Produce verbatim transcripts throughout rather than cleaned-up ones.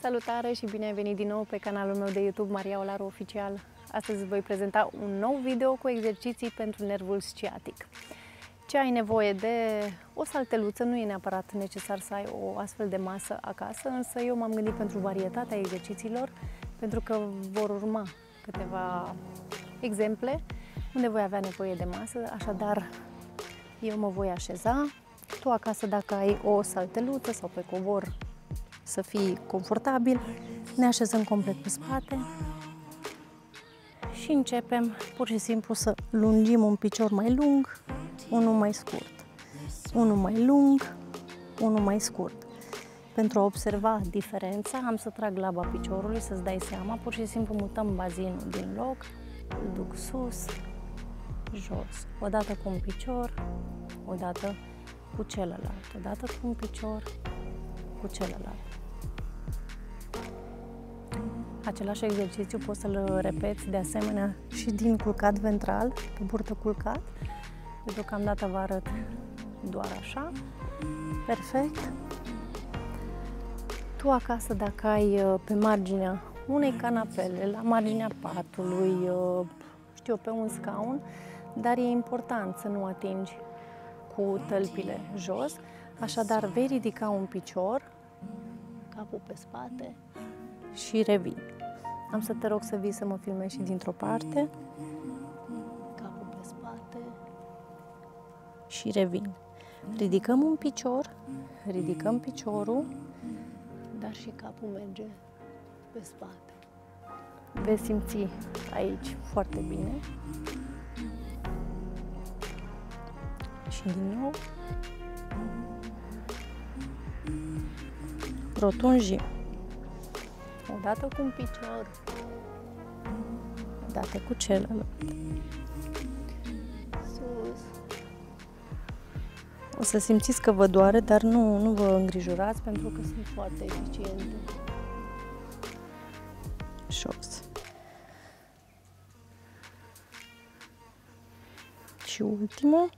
Salutare și bine ai venit din nou pe canalul meu de YouTube Maria Olaru Oficial. Astăzi voi prezenta un nou video cu exerciții pentru nervul sciatic. Ce ai nevoie de o salteluță, nu e neapărat necesar să ai o astfel de masă acasă, însă eu m-am gândit pentru varietatea exercițiilor, pentru că vor urma câteva exemple unde voi avea nevoie de masă, așadar eu mă voi așeza. Tu acasă, dacă ai o salteluță sau pe covor, să fii confortabil, ne așezăm complet pe spate și începem pur și simplu să lungim un picior mai lung, unul mai scurt, unul mai lung, unul mai scurt. Pentru a observa diferența, am să trag laba piciorului, să-ți dai seama, pur și simplu mutăm bazinul din loc, îl duc sus, jos, odată cu un picior, odată cu celălalt, odată cu un picior, cu celălalt. Același exercițiu poți să-l repeți de asemenea și din culcat ventral, pe burtă culcat. Eu deocamdată vă arăt doar așa. Perfect. Tu acasă, dacă ai pe marginea unei canapele, la marginea patului, știu, pe un scaun, dar e important să nu atingi cu tălpile jos, așadar vei ridica un picior, capul pe spate și revii. Am să te rog să vii să mă filmezi și dintr-o parte, capul pe spate și revin. Ridicăm un picior, ridicăm piciorul, dar și capul merge pe spate. Veți simți aici foarte bine. Și din nou rotunjim. Odată cu un picior, odată cu celălalt. Sus. O să simțiți că vă doare, dar nu, nu vă îngrijorați pentru că sunt foarte eficiente. Jos. Și ultimul.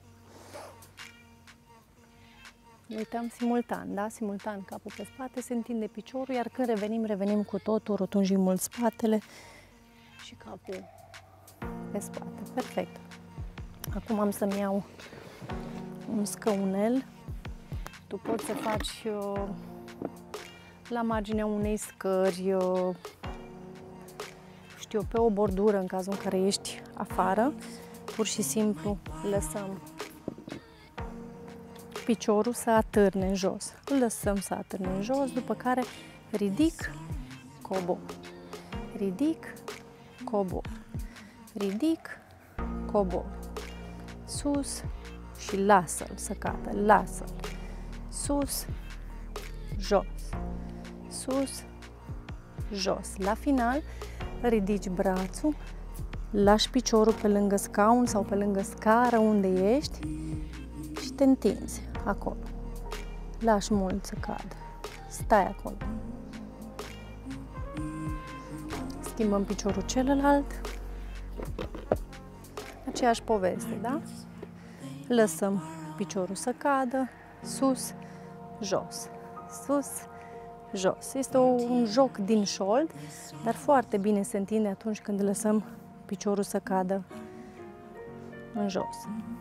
Uităm simultan, da? Simultan capul pe spate, se întinde piciorul, iar când revenim, revenim cu totul, rotunjim mult spatele și capul pe spate. Perfect. Acum am să-mi iau un scăunel. Tu poți să faci uh, la marginea unei scări, uh, știu, pe o bordură în cazul în care ești afară. Pur și simplu lăsăm piciorul să atârne în jos. Îl lăsăm să atârne în jos, după care ridic, cobor. Ridic, cobor. Ridic, cobor. Sus și lasă-l să cadă. Lasă-l. Sus, jos. Sus, jos. La final, ridici brațul, lași piciorul pe lângă scaun sau pe lângă scară unde ești și te întinzi acolo. Lași mult să cadă. Stai acolo. Schimbăm piciorul celălalt. Aceeași poveste, da? Lăsăm piciorul să cadă. Sus, jos. Sus, jos. Este un joc din șold, dar foarte bine se întinde atunci când lăsăm piciorul să cadă în jos.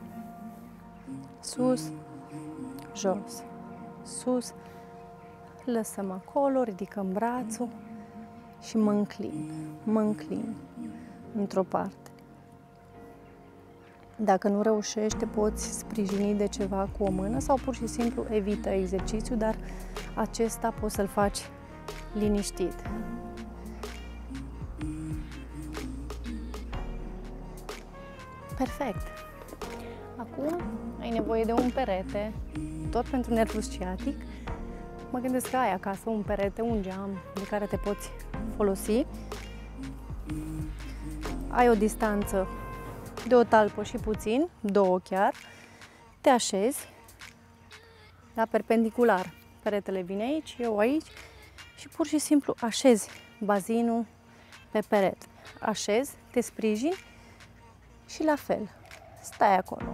Sus, jos, sus, lăsăm acolo, ridicăm brațul și mă înclin, mă înclin într-o parte. Dacă nu reușești, te poți sprijini de ceva cu o mână sau pur și simplu evită exercițiul, dar acesta poți să-l faci liniștit. Perfect! Acum ai nevoie de un perete, tot pentru nervul sciatic. Mă gândesc că ai acasă un perete, un geam de care te poți folosi. Ai o distanță de o talpă și puțin, două chiar. Te așezi la perpendicular. Peretele vine aici, eu aici și pur și simplu așezi bazinul pe perete. Așezi, te sprijini și la fel. Stai acolo.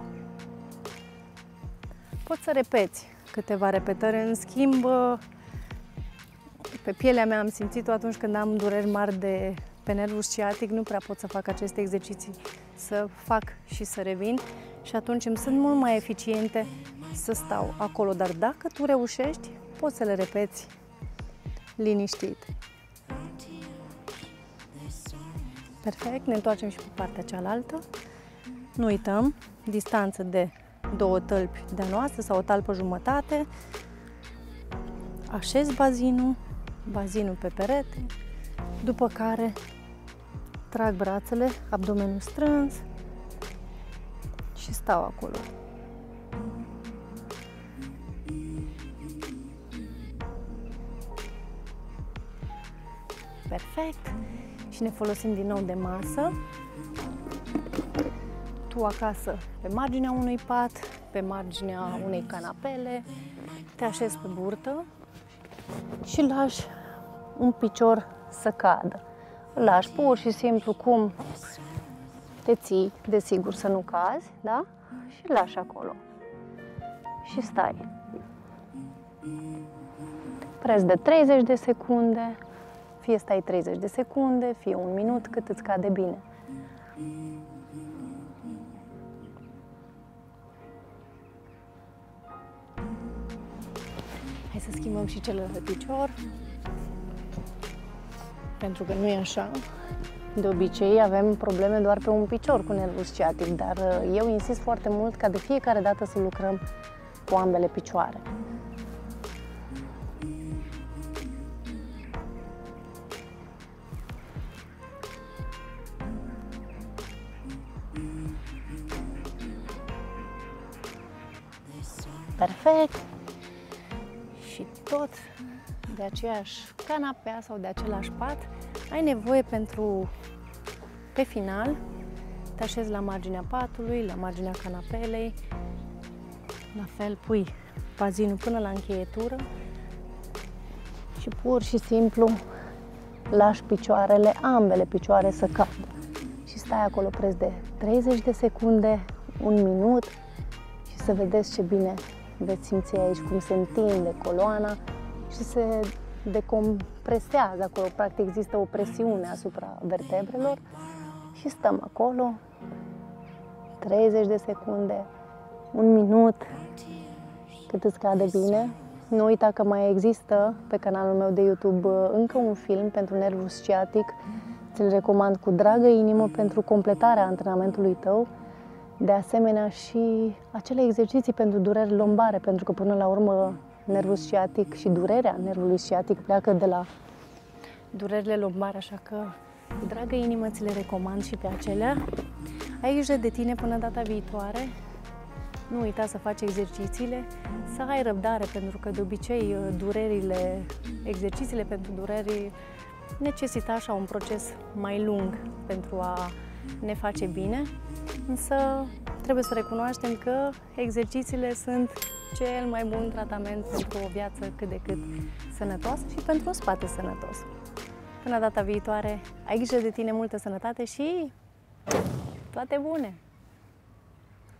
Poți să repeți câteva repetări, în schimb pe pielea mea am simțit-o atunci când am dureri mari de pe nervul sciatic, nu prea pot să fac aceste exerciții, să fac și să revin și atunci îmi sunt mult mai eficiente să stau acolo. Dar dacă tu reușești, poți să le repeți liniștit. Perfect, ne întoarcem și pe partea cealaltă. Nu uităm, distanță de două tălpi de-a noastră sau o talpă jumătate. Așez bazinul, bazinul pe perete, după care trag brațele, abdomenul strâns și stau acolo. Perfect. Și ne folosim din nou de masă. Tu acasă, pe marginea unui pat, pe marginea unei canapele, te așezi pe burtă și lași un picior să cadă. Îl lași pur și simplu cum te ții, desigur să nu cazi, da? Și îl lași acolo. Și stai. Preț de treizeci de secunde, fie stai treizeci de secunde, fie un minut, cât îți cade bine. Hai să schimbăm și celălalt picior, pentru că nu e așa. De obicei avem probleme doar pe un picior cu nervul sciatic, dar eu insist foarte mult ca de fiecare dată să lucrăm cu ambele picioare. Perfect! Și tot de aceeași canapea sau de același pat ai nevoie pentru, pe final, te așezi la marginea patului, la marginea canapelei, la fel pui bazinul până la încheietură și pur și simplu lași picioarele, ambele picioare să cadă și stai acolo preț de treizeci de secunde, un minut și să vedeți ce bine veți simți aici, cum se întinde coloana și se decompresează acolo, practic există o presiune asupra vertebrelor și stăm acolo treizeci de secunde, un minut, cât îți cade bine. Nu uita că mai există pe canalul meu de YouTube încă un film pentru nervul sciatic, ți-l recomand cu dragă inimă pentru completarea antrenamentului tău. De asemenea și acele exerciții pentru dureri lombare, pentru că până la urmă nervul sciatic și durerea nervului sciatic pleacă de la durerile lombare, așa că cu dragă inimă ți le recomand și pe acelea. Ai grijă de tine până data viitoare. Nu uita să faci exercițiile, să ai răbdare, pentru că de obicei durerile, exercițiile pentru dureri necesită așa un proces mai lung pentru a ne face bine, însă trebuie să recunoaștem că exercițiile sunt cel mai bun tratament pentru o viață cât de cât sănătoasă și pentru un spate sănătos. Până data viitoare, ai grijă de tine, multă sănătate și toate bune!